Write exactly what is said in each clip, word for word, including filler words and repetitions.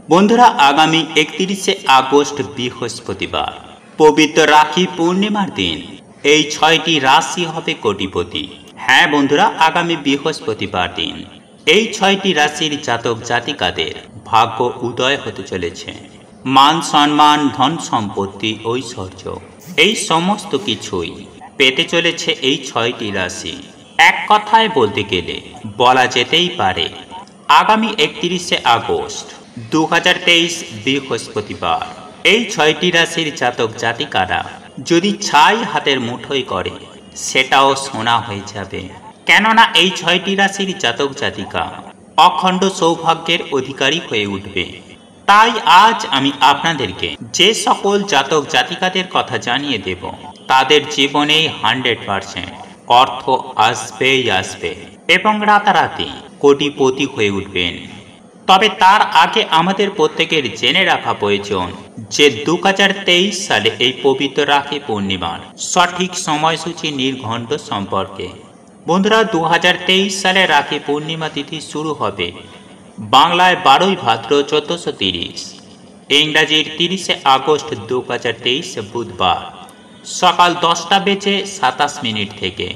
বন্ধুরা, আগামী একত্রিশে আগস্ট বৃহস্পতিবার পবিত্র রাখি পূর্ণিমার দিন এই ছয়টি রাশি হবে কোটিপতি। হ্যাঁ বন্ধুরা, আগামী বৃহস্পতিবার দিন এই ছয়টি রাশির জাতক জাতিকাদের ভাগ্য উদয় হতে চলেছে। মান সম্মান, ধন সম্পত্তি, ঐশ্বর্য এই সমস্ত কিছুই পেতে চলেছে এই ছয়টি রাশি। এক কথায় বলতে গেলে বলা যেতেই পারে আগামী একত্রিশে আগস্ট দু হাজার তেইশ বৃহস্পতিবার এই ছয়টি রাশির জাতক জাতিকারা যদি ছাই হাতের মুঠোয় করে সেটাও সোনা হয়ে যাবে। কেননা এই ছয়টি রাশির জাতক জাতিকা অখণ্ড সৌভাগ্যের অধিকারী হয়ে উঠবে। তাই আজ আমি আপনাদেরকে যে সকল জাতক জাতিকাদের কথা জানিয়ে দেব তাদের জীবনে হান্ড্রেড পারসেন্ট অর্থ আসবেই আসবে এবং রাতারাতি কোটিপতি হয়ে উঠবেন। তবে তার আগে আমাদের প্রত্যেকের জেনে রাখা প্রয়োজন যে দু হাজার তেইশ সালে এই পবিত্র রাখি পূর্ণিমার সঠিক সময়সূচি নির্ঘণ্ট সম্পর্কে। বন্ধুরা, দু হাজার তেইশ সালে রাখি পূর্ণিমা তিথি শুরু হবে বাংলায় বারোই ভাদ্র চোদ্দশো তিরিশ, ইংরাজির তিরিশে আগস্ট দু হাজার তেইশ বুধবার সকাল দশটা বেজে সাতাশ মিনিট থেকে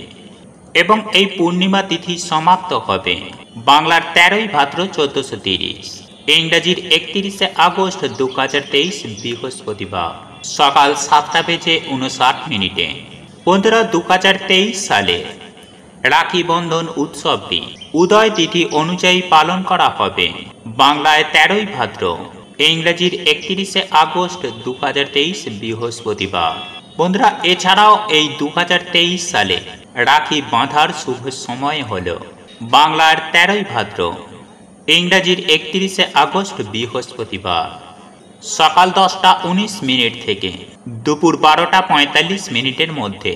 এবং এই পূর্ণিমা তিথি সমাপ্ত হবে বাংলার তেরোই ভাদ্র চোদ্দশো তিরিশ, ইংরাজির একত্রিশে আগস্ট দু হাজার তেইশ বৃহস্পতিবার সকাল সাতটা বেজে উনষাট মিনিটে। বন্ধুরা, দু হাজার তেইশ সালে রাখি বন্ধন উৎসবটি উদয় তিথি অনুযায়ী পালন করা হবে বাংলায় তেরোই ভাদ্র, ইংরাজির একত্রিশে আগস্ট দু হাজার তেইশ বৃহস্পতিবার। বন্ধুরা, এছাড়াও এই দু হাজার তেইশ সালে রাখি বাঁধার শুভ সময় হল বাংলার তেরোই ভাদ্র, ইংরাজির একত্রিশে আগস্ট বৃহস্পতিবার সকাল দশটা উনিশ মিনিট থেকে দুপুর বারোটা পঁয়তাল্লিশ মিনিটের মধ্যে।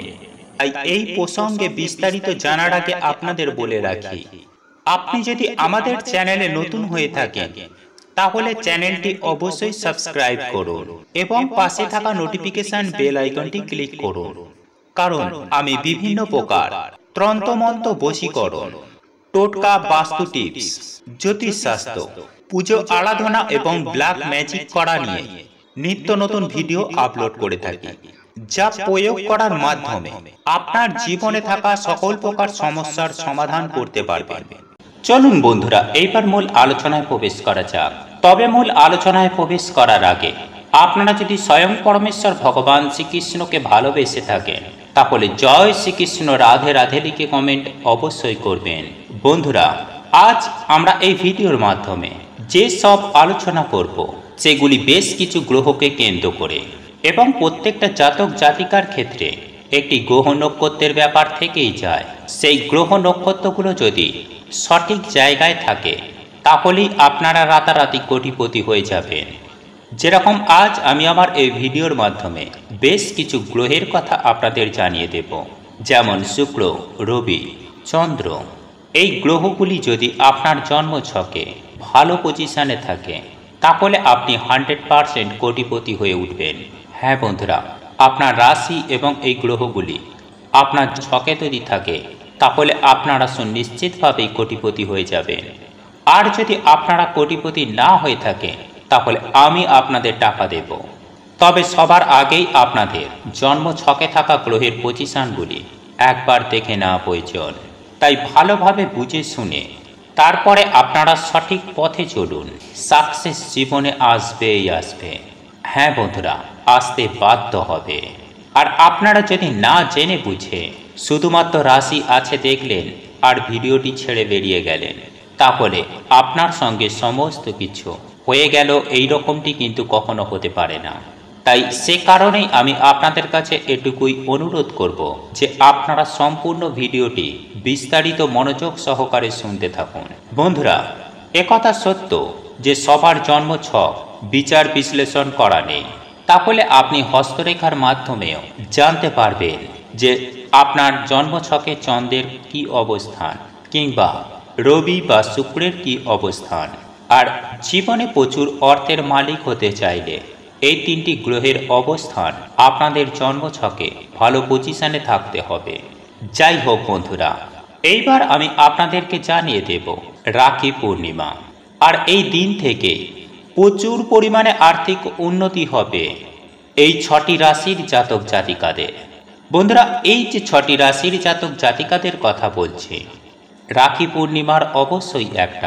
এই প্রসঙ্গে বিস্তারিত জানার আগে আপনাদের বলে রাখি, আপনি যদি আমাদের চ্যানেলে নতুন হয়ে থাকেন তাহলে চ্যানেলটি অবশ্যই সাবস্ক্রাইব করুন এবং পাশে থাকা নোটিফিকেশন বেল আইকনটি ক্লিক করুন, কারণ আমি বিভিন্ন প্রকার তন্ত্রমন্ত্র, বশীকরণ, টোটকা, বাস্তু টিপস, জ্যোতিষশাস্ত্র, পুজো আরাধনা এবং ব্ল্যাক ম্যাজিক করা নিয়ে নিত্য নতুন ভিডিও আপলোড করে থাকি, যা প্রয়োগ করার মাধ্যমে আপনার জীবনে থাকা সকল প্রকার সমস্যার সমাধান করতে পারবেন। চলুন বন্ধুরা, এইবার মূল আলোচনায় প্রবেশ করা যাক। তবে মূল আলোচনায় প্রবেশ করার আগে আপনারা যদি স্বয়ং পরমেশ্বর ভগবান শ্রীকৃষ্ণকে ভালোবেসে থাকেন তাহলে জয় শ্রীকৃষ্ণ, রাধে রাধে লিখে কমেন্ট অবশ্যই করবেন। বন্ধুরা, আজ আমরা এই ভিডিওর মাধ্যমে যে সব আলোচনা করব সেগুলি বেশ কিছু গ্রহকে কেন্দ্র করে এবং প্রত্যেকটা জাতক জাতিকার ক্ষেত্রে একটি গ্রহ নক্ষত্রের ব্যাপার থেকেই যায়। সেই গ্রহ নক্ষত্রগুলো যদি সঠিক জায়গায় থাকে তাহলেই আপনারা রাতারাতি কোটিপতি হয়ে যাবেন। যেরকম আজ আমি আমার এই ভিডিওর মাধ্যমে বেশ কিছু গ্রহের কথা আপনাদের জানিয়ে দেব, যেমন শুক্র, রবি, চন্দ্র। এই গ্রহগুলি যদি আপনার জন্ম ছকে ভালো পজিশনে থাকে তাহলে আপনি হান্ড্রেড পারসেন্ট কোটিপতি হয়ে উঠবেন। হ্যাঁ বন্ধুরা, আপনার রাশি এবং এই গ্রহগুলি আপনার ছকে যদি থাকে তাহলে আপনারা সুনিশ্চিতভাবেই কোটিপতি হয়ে যাবেন। আর যদি আপনারা কোটিপতি না হয়ে থাকে তাহলে আমি আপনাদের টাকা দেব। তবে সবার আগেই আপনাদের জন্ম ছকে থাকা গ্রহের পজিশনগুলি একবার দেখে নেওয়া প্রয়োজন। তাই ভালোভাবে বুঝে শুনে তারপরে আপনারা সঠিক পথে চলুন, সাকসেস জীবনে আসবেই আসবে। হ্যাঁ বন্ধুরা, আসতে বাধ্য হবে। আর আপনারা যদি না জেনে বুঝে শুধুমাত্র রাশি আছে দেখলেন আর ভিডিওটি ছেড়ে বেরিয়ে গেলেন তাহলে আপনার সঙ্গে সমস্ত কিছু হয়ে গেল, এই রকমটি কিন্তু কখনো হতে পারে না। তাই সে কারণেই আমি আপনাদের কাছে এটুকুই অনুরোধ করব যে আপনারা সম্পূর্ণ ভিডিওটি বিস্তারিত মনোযোগ সহকারে শুনতে থাকুন। বন্ধুরা, একথা সত্য যে সবার জন্ম ছক বিচার বিশ্লেষণ করা নেই, তাহলে আপনি হস্তরেখার মাধ্যমেও জানতে পারবেন যে আপনার জন্ম ছকে চন্দ্রের কি অবস্থান কিংবা রবি বা শুক্রের কি অবস্থান। আর জীবনে প্রচুর অর্থের মালিক হতে চাইলে এই তিনটি গ্রহের অবস্থান আপনাদের জন্ম ছকে ভালো পজিশনে থাকতে হবে। যাই হোক বন্ধুরা, এইবার আমি আপনাদেরকে জানিয়ে দেব রাখি পূর্ণিমা। আর এই দিন থেকে প্রচুর পরিমাণে আর্থিক উন্নতি হবে এই ছটি রাশির জাতক জাতিকাদের। বন্ধুরা, এই যে ছটি রাশির জাতক জাতিকাদের কথা বলছি, রাখি পূর্ণিমার অবশ্যই একটা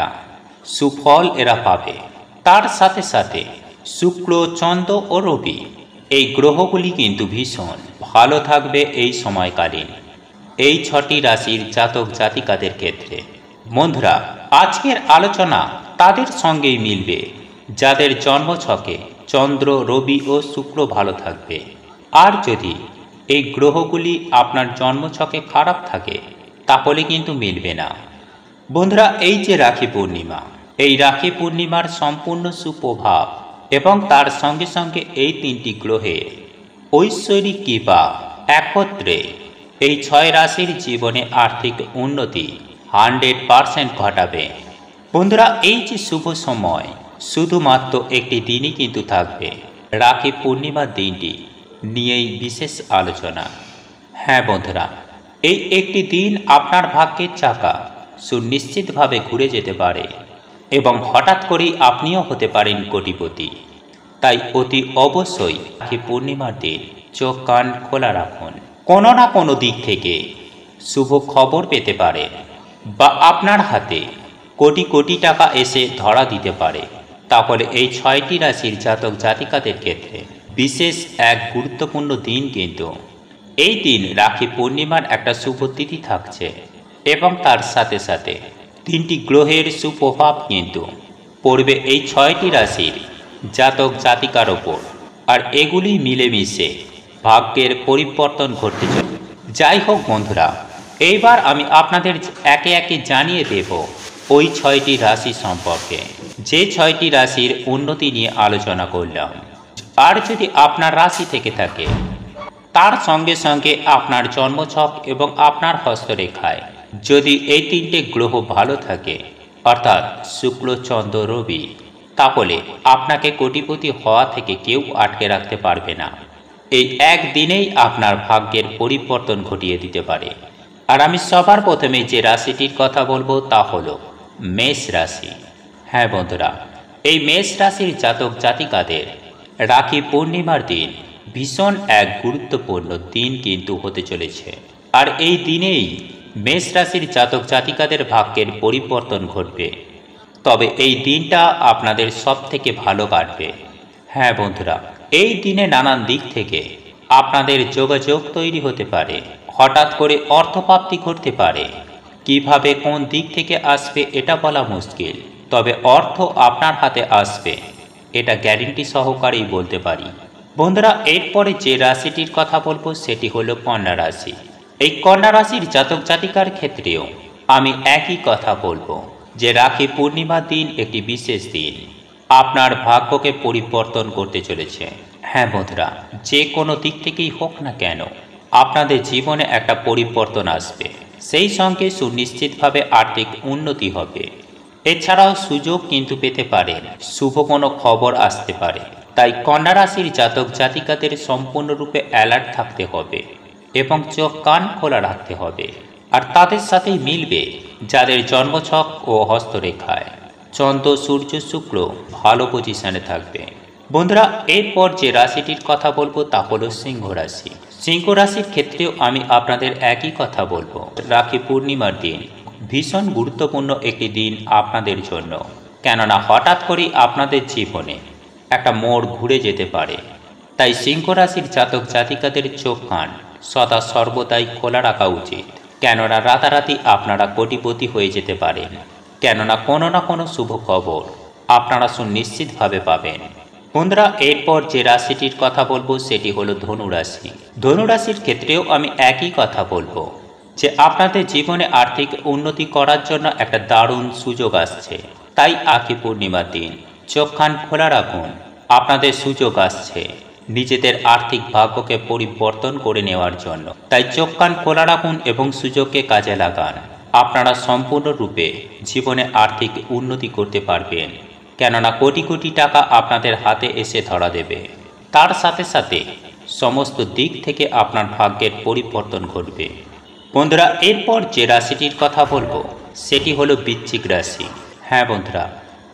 সুফল এরা পাবে। তার সাথে সাথে শুক্র, চন্দ্র ও রবি এই গ্রহগুলি কিন্তু ভীষণ ভালো থাকবে এই সময়কালীন এই ছটি রাশির জাতক জাতিকাদের ক্ষেত্রে। বন্ধুরা, আজকের আলোচনা তাদের সঙ্গেই মিলবে যাদের জন্মছকে চন্দ্র, রবি ও শুক্র ভালো থাকবে। আর যদি এই গ্রহগুলি আপনার জন্মছকে খারাপ থাকে তাহলে কিন্তু মিলবে না। বন্ধুরা, এই যে রাখি পূর্ণিমা, এই রাখি পূর্ণিমার সম্পূর্ণ সুপ্রভাব এবং তার সঙ্গে সঙ্গে এই তিনটি গ্রহের ঐশ্বরিক কৃপা একত্রে এই ছয় রাশির জীবনে আর্থিক উন্নতি হান্ড্রেড পারসেন্ট ঘটাবে। বন্ধুরা, এই যে শুভ সময় শুধুমাত্র একটি দিনই কিন্তু থাকবে, রাখি পূর্ণিমার দিনটি নিয়েই বিশেষ আলোচনা। হ্যাঁ বন্ধুরা, এই একটি দিন আপনার ভাগ্যের চাকা সুনিশ্চিতভাবে ঘুরে যেতে পারে এবং হঠাৎ করেই আপনিও হতে পারেন কোটিপতি। তাই অতি অবশ্যই রাখি পূর্ণিমার দিন চোখ কান খোলা রাখুন। কোনো না কোনো দিক থেকে শুভ খবর পেতে পারে বা আপনার হাতে কোটি কোটি টাকা এসে ধরা দিতে পারে। তাহলে এই ছয়টি রাশির জাতক জাতিকাদের ক্ষেত্রে বিশেষ এক গুরুত্বপূর্ণ দিন কিন্তু এই দিন রাখি পূর্ণিমার একটা শুভ তিথি থাকছে এবং তার সাথে সাথে তিনটি গ্রহের সুপ্রভাব কিন্তু পড়বে এই ছয়টি রাশির জাতক জাতিকার ওপর। আর এগুলি মিলেমিশে ভাগ্যের পরিবর্তন ঘটতে চলে। যাই হোক বন্ধুরা, এইবার আমি আপনাদের একে একে জানিয়ে দেব ওই ছয়টি রাশি সম্পর্কে, যে ছয়টি রাশির উন্নতি নিয়ে আলোচনা করলাম। আর যদি আপনার রাশি থেকে থাকে তার সঙ্গে সঙ্গে আপনার জন্মছক এবং আপনার হস্তরেখায় যদি এই তিনটে গ্রহ ভালো থাকে, অর্থাৎ শুক্র, চন্দ্র, রবি, তাহলে আপনাকে কোটিপতি হওয়া থেকে কেউ আটকে রাখতে পারবে না। এই একদিনেই আপনার ভাগ্যের পরিবর্তন ঘটিয়ে দিতে পারে। আর আমি সবার প্রথমে যে রাশিটির কথা বলবো তা হলো মেষ রাশি। হ্যাঁ বন্ধুরা, এই মেষ রাশির জাতক জাতিকাদের রাখি পূর্ণিমার দিন ভীষণ এক গুরুত্বপূর্ণ দিন কিন্তু হতে চলেছে। আর এই দিনেই মেষ রাশির জাতক জাতিকাদের ভাগ্যের পরিবর্তন ঘটবে। তবে এই দিনটা আপনাদের সব থেকে ভালো কাটবে। হ্যাঁ বন্ধুরা, এই দিনে নানান দিক থেকে আপনাদের যোগাযোগ তৈরি হতে পারে, হঠাৎ করে অর্থপ্রাপ্তি ঘটতে পারে। কিভাবে কোন দিক থেকে আসবে এটা বলা মুশকিল, তবে অর্থ আপনার হাতে আসবে এটা গ্যারেন্টি সহকারেই বলতে পারি। বন্ধুরা, এরপরে যে রাশিটির কথা বলবো সেটি হলো কন্যা রাশি। এই কন্যা রাশির জাতক জাতিকার ক্ষেত্রেও আমি একই কথা বলবো যে রাখি পূর্ণিমার দিন একটি বিশেষ দিন আপনার ভাগ্যকে পরিবর্তন করতে চলেছে। হ্যাঁ বন্ধুরা, যে কোনো দিক থেকেই হোক না কেন আপনাদের জীবনে একটা পরিবর্তন আসবে, সেই সঙ্গে সুনিশ্চিতভাবে আর্থিক উন্নতি হবে। এছাড়াও সুযোগ কিন্তু পেতে পারেন, শুভ কোনো খবর আসতে পারে। তাই কন্যা রাশির জাতক জাতিকাদের সম্পূর্ণরূপে অ্যালার্ট থাকতে হবে এবং চোখ কান খোলা রাখতে হবে। আর তাদের সাথেই মিলবে যাদের জন্মছক ও হস্তরেখায় চন্দ্র, সূর্য, শুক্র ভালো পজিশনে থাকবে। বন্ধুরা, এরপর যে রাশিটির কথা বলবো তা হলো সিংহ রাশি। সিংহ রাশির ক্ষেত্রেও আমি আপনাদের একই কথা বলবো, রাখি পূর্ণিমার দিন ভীষণ গুরুত্বপূর্ণ একটি দিন আপনাদের জন্য। কেননা হঠাৎ করেই আপনাদের জীবনে একটা মোড় ঘুরে যেতে পারে। তাই সিংহ রাশির জাতক জাতিকাদের চোখ কান সদা সর্বদাই খোলা রাখা উচিত। কেননা রাতারাতি আপনারা কোটিপতি হয়ে যেতে পারেন। কেননা কোনো না কোনো শুভ খবর আপনারা সুনিশ্চিতভাবে পাবেন। বন্ধুরা, এরপর যে রাশিটির কথা বলবো সেটি হলো ধনু রাশি। ধনু রাশির ক্ষেত্রেও আমি একই কথা বলবো যে আপনাদের জীবনে আর্থিক উন্নতি করার জন্য একটা দারুণ সুযোগ আসছে। তাই রাখি পূর্ণিমার দিন চোখ কান খোলা রাখুন, আপনাদের সুযোগ আসছে নিজেদের আর্থিক ভাগ্যকে পরিবর্তন করে নেওয়ার জন্য। তাই চোখ কান খোলা রাখুন এবং সুযোগকে কাজে লাগান। আপনারা সম্পূর্ণরূপে জীবনে আর্থিক উন্নতি করতে পারবেন। কেননা কোটি কোটি টাকা আপনাদের হাতে এসে ধরা দেবে। তার সাথে সাথে সমস্ত দিক থেকে আপনার ভাগ্যের পরিবর্তন ঘটবে। বন্ধুরা, এরপর যে রাশিটির কথা বলবো সেটি হলো বৃশ্চিক রাশি। হ্যাঁ বন্ধুরা,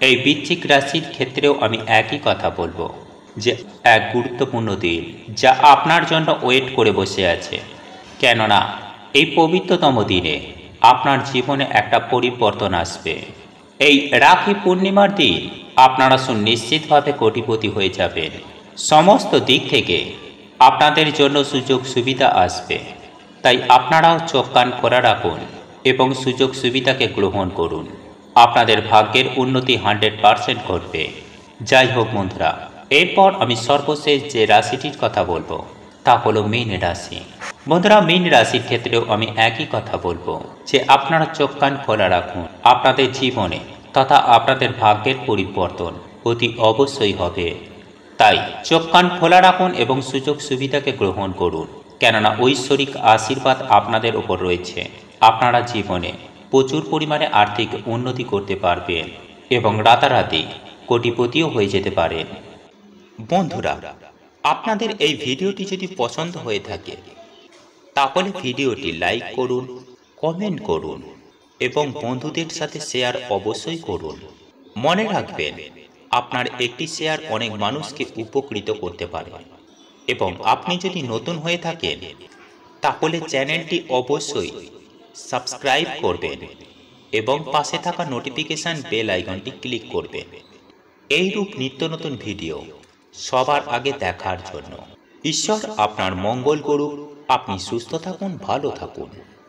এই বৃশ্চিক রাশির ক্ষেত্রেও আমি একই কথা বলবো যে এক গুরুত্বপূর্ণ দিন যা আপনার জন্য ওয়েট করে বসে আছে। কেননা এই পবিত্রতম দিনে আপনার জীবনে একটা পরিবর্তন আসবে। এই রাখি পূর্ণিমার দিন আপনারা সুনিশ্চিতভাবে কোটিপতি হয়ে যাবেন। সমস্ত দিক থেকে আপনাদের জন্য সুযোগ সুবিধা আসবে। তাই আপনারাও চোখ কান খোলা রাখুন এবং সুযোগ সুবিধাকে গ্রহণ করুন। আপনাদের ভাগ্যের উন্নতি হান্ড্রেড পারসেন্ট ঘটবে। যাই হোক বন্ধুরা, এরপর আমি সর্বশেষ যে রাশিটির কথা বলবো তা হলো মীন রাশি। বন্ধুরা, মীন রাশির ক্ষেত্রেও আমি একই কথা বলবো যে আপনারা চোখ কান খোলা রাখুন। আপনাদের জীবনে তথা আপনাদের ভাগ্যের পরিবর্তন অতি অবশ্যই হবে। তাই চোখ কান খোলা রাখুন এবং সুযোগ সুবিধাকে গ্রহণ করুন। কেননা ঐশ্বরিক আশীর্বাদ আপনাদের ওপর রয়েছে। আপনারা জীবনে প্রচুর পরিমাণে আর্থিক উন্নতি করতে পারবেন এবং রাতারাতি কোটিপতিও হয়ে যেতে পারেন। বন্ধুরা, আপনাদের এই ভিডিওটি যদি পছন্দ হয়ে থাকে তাহলে ভিডিওটি লাইক করুন, কমেন্ট করুন এবং বন্ধুদের সাথে শেয়ার অবশ্যই করুন। মনে রাখবেন, আপনার একটি শেয়ার অনেক মানুষকে উপকৃত করতে পারে। এবং আপনি যদি নতুন হয়ে থাকেন তাহলে চ্যানেলটি অবশ্যই সাবস্ক্রাইব করবেন এবং পাশে থাকা নোটিফিকেশন বেল আইকনটি ক্লিক করবেন এইরূপ নিত্য নতুন ভিডিও সবার আগে দেখার জন্য। ঈশ্বর আপনার মঙ্গল করুক। আপনি সুস্থ থাকুন, ভালো থাকুন।